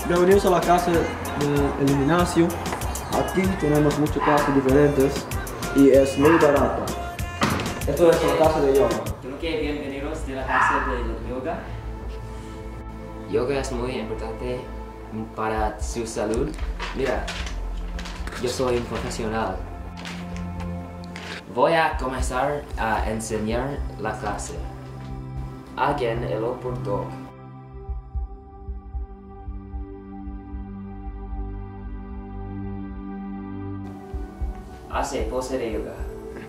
Bienvenidos a la clase del gimnasio. Aquí tenemos muchas clases diferentes y es muy barato. Esto es la clase de yoga. Creo que bienvenidos de la clase de yoga. Yoga es muy importante para su salud. Mira, yo soy un profesional. Voy a comenzar a enseñar la clase. Hagan el oportuno. Hace pose de yoga.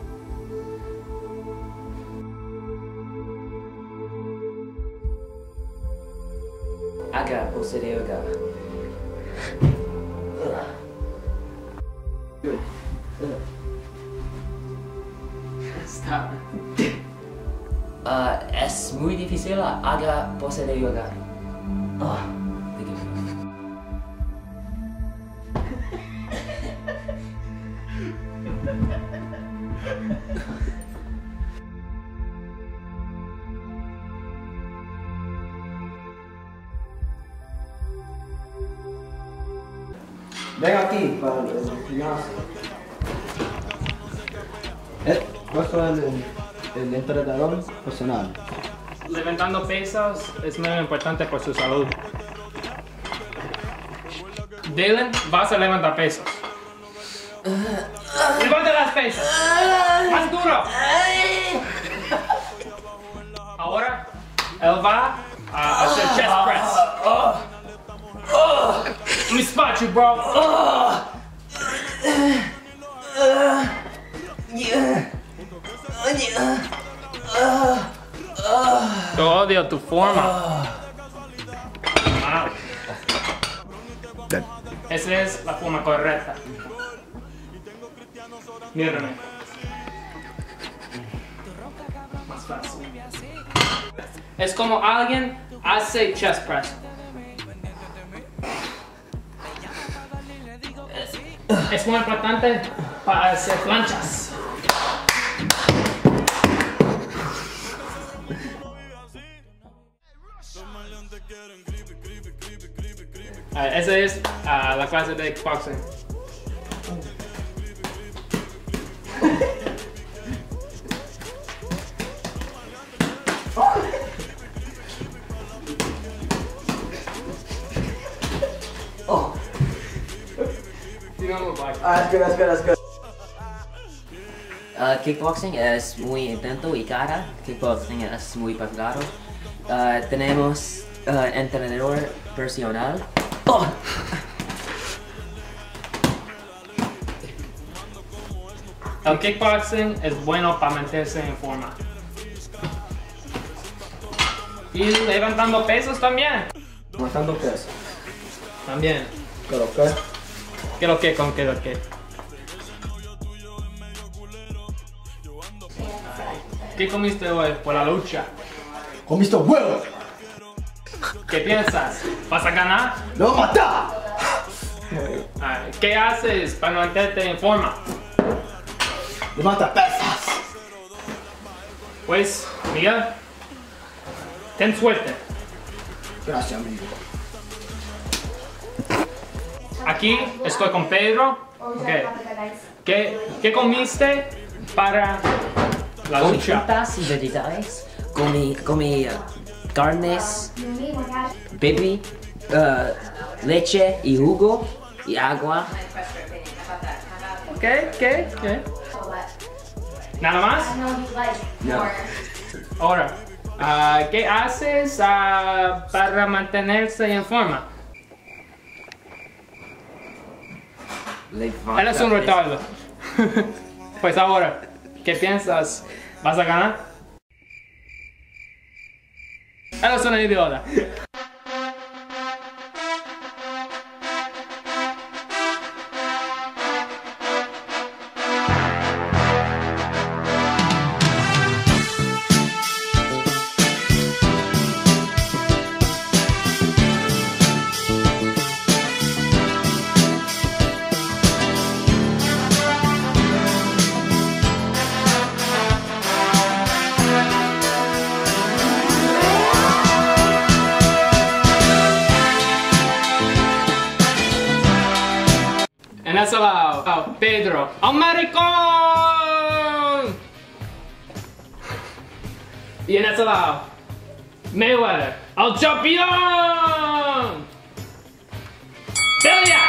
Haga pose de yoga. Stop. Es muy difícil. Haga pose de yoga. Ven aquí para el gimnasio. Nuestro es el entrenador personal. Levantando pesas es muy importante por su salud. Dylan, vas a levantar pesas. Levanta las pesas. Más duro. Ahora, él va a hacer chest press. Let me spot you, bro. Yo odio tu forma. Esa es la forma correcta. Mírame. Más fácil. Es como alguien hace chest press. Es muy importante para hacer planchas. Esa es la clase de kickboxing. That's good. Kickboxing es muy intenso y cara. Kickboxing es muy pagado. Tenemos entrenador personal. El kickboxing es bueno para mantenerse en forma. Y levantando pesos también. Matando peso. También. ¿Pero qué? ¿Qué lo que con qué lo que? ¿Qué comiste hoy por la lucha? ¡Comiste huevo! ¿Qué piensas? ¿Vas a ganar? ¡Lo matar! ¿Qué haces para mantenerte en forma? ¡Levanta pesas! Pues, Miguel, ten suerte. Gracias, amigo. Aquí estoy con Pedro. Okay. ¿Qué comiste para la Comí lucha? frutas y vegetales. Comí carnes, baby, leche y jugo y agua. ¿Qué? ¿Nada más? No. Ahora, ¿qué haces para mantenerse en forma? Él es un retardo. Pues ahora, ¿qué piensas? ¿Vas a ganar? Él es un idiota. ese lado, Pedro, ¡al maricón! Y en ese lado, Mayweather, ¡al campeón! ¡Delia!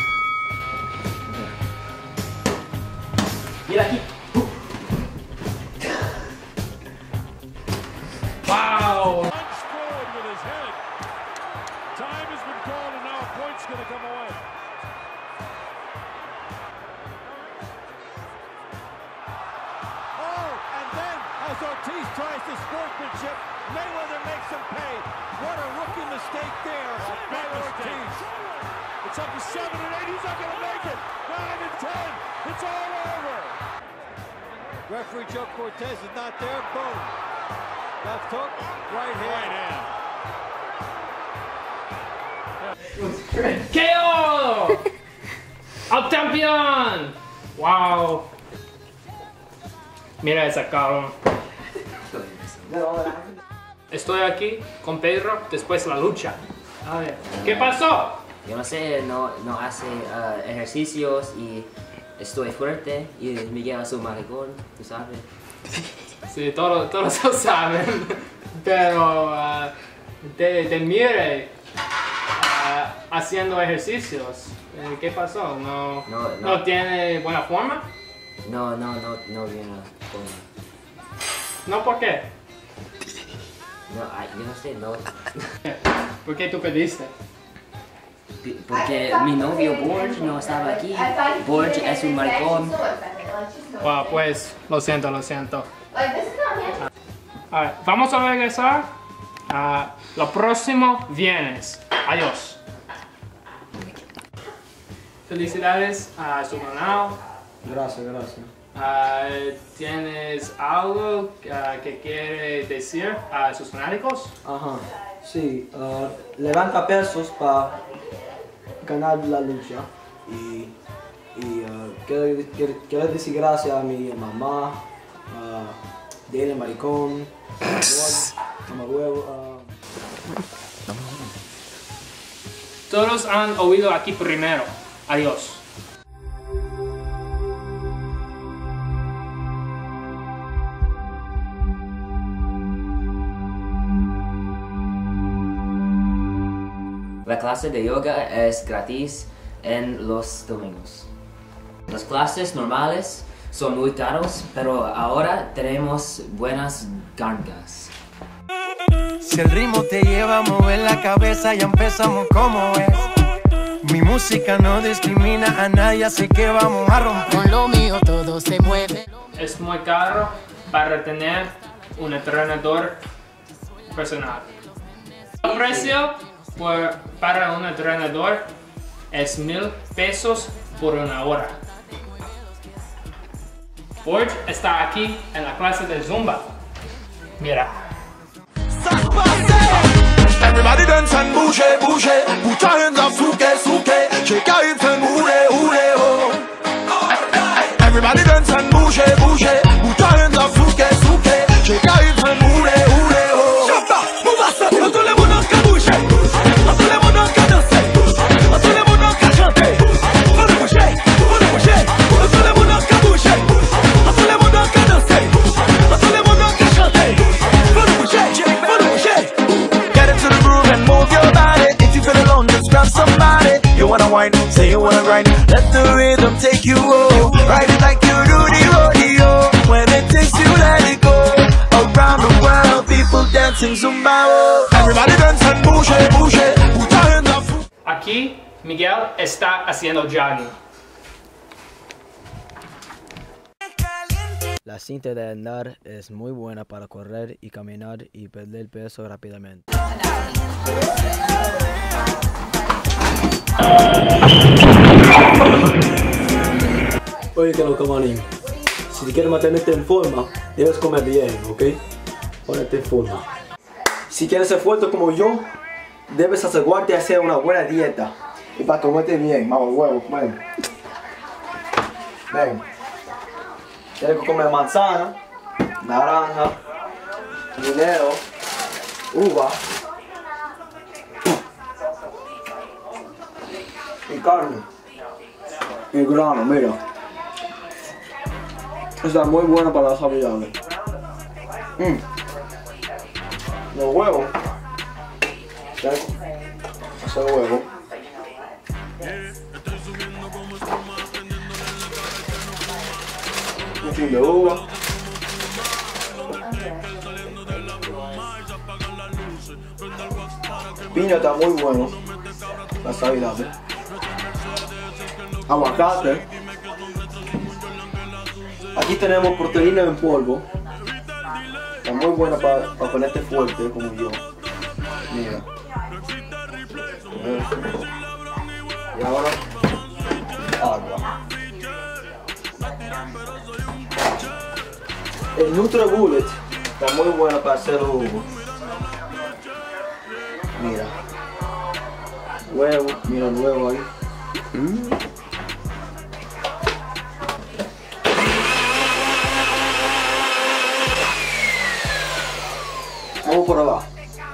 Mira aquí. ¡Wow! Unscored with his head. Time has been called and now a point's going to come away. Oh, and then as Ortiz tries the sportsmanship, Mayweather makes him pay. What a rookie mistake there by Ortiz. It's up to 7 and 8. He's not going to make it. 9 and 10. It's all over. Referee Joe Cortez is not there. Boom. Left hook, right hand. KO! ¡Al campeón! ¡Wow! Mira esa cabrón. Estoy aquí con Pedro después de la lucha. A ver, ¿qué pasó? Yo no sé, no hace ejercicios y estoy fuerte y Miguel es un maricón, tú sabes. Sí, todos lo saben, pero te mire haciendo ejercicios. ¿Qué pasó? ¿No tiene buena forma? No viene con... ¿No por qué? No, yo no sé, no. ¿Por qué tú pediste? Porque mi novio Borge no estaba aquí. Borge es un maricón. Wow, pues, lo siento. A ver, vamos a regresar lo próximo viernes. Adiós. Felicidades a su canal. Gracias. ¿Tienes algo que quiere decir a sus fanáticos? Ajá. Sí, levanta pesos para ganar la lucha. Y quiero decir gracias a mi mamá, a Dale Maricón, Mamá Huevo. Todos han oído aquí primero. Adiós. La clase de yoga es gratis en los domingos. Las clases normales son muy caros, pero ahora tenemos buenas gangas. Si el ritmo te lleva a mover la cabeza, ya empezamos como es. Mi música no discrimina a nadie, así que vamos a romper. Con lo mío todo se mueve. Es muy caro para tener un entrenador personal. El precio para un entrenador es $1000 por una hora. Borge está aquí en la clase de Zumba. Mira. Everybody dance and bouge, bouge. Put your hands up, souke, souke. Shake your hips and hule, hule, oh. Everybody dance and bouge, bouge. Put your hands up, souke, souke. Shake your hips and hule, hule, oh. Chanta, move ça, à tous les bonheurs qu'à bouger. À tous les bonheurs qu'à danser. À tous les bonheurs qu'à chanter. Faut le bouger, faut le bouger. À tous les bonheurs qu'à bouger. À tous les bonheurs qu'à danser. À tous les bonheurs qu'à chanter. Faut le bouger, faut le bouger. Get into the groove and move your body. If you feel alone, just grab somebody. You wanna whine, say you wanna grind. Let the rhythm take you home. Ride it like you do the rodeo. When it takes you, let it go. Around the world, people dancing Zumba. Oh. Everybody dance and bouge, bouge. Put your hands up. Aquí Miguel está haciendo jogging. La cinta de andar es muy buena para correr y caminar y perder peso rápidamente. Oye, que lo camarín. Si quieres mantenerte en forma, debes comer bien, ¿ok? Ponerte en forma. Si quieres ser fuerte como yo, debes asegurarte de hacer una buena dieta. Y para comerte bien, mamá huevo, ven. Ven. Tienes que comer manzana, naranja, guineo, uva y carne. El grano, mira. Está muy bueno para la saludable. Los huevos. Ese huevo. Un chin de uva. Piña está muy bueno. La saludable. Aguacate. Aquí tenemos proteína en polvo. Está muy buena para ponerte fuerte como yo. Mira. Y ahora agua. El NutriBullet está muy bueno para hacer jugo. Mira. Huevo, mira el huevo ahí. Vamos por abajo.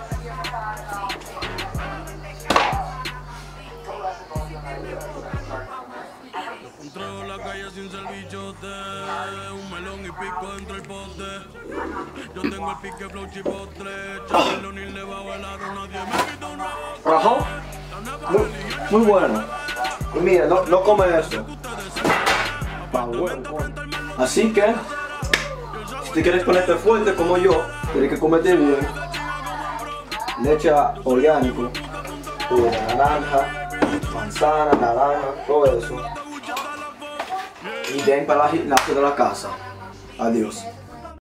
Entró la calle sin ser bichote, un melón y pico dentro del pote. Yo tengo el pique flow chipotle, Chabelo ni le va a bailar, nadie me quita una voz. Ajá. Muy bueno. Y mira, no come eso. Pa' huevo. Así que, si te quieres ponerte fuerte como yo, tienes que comerte bien. Leche orgánico, jugo de naranja, manzana, naranja, todo eso. Y ven para la gimnasia de la casa. Adiós.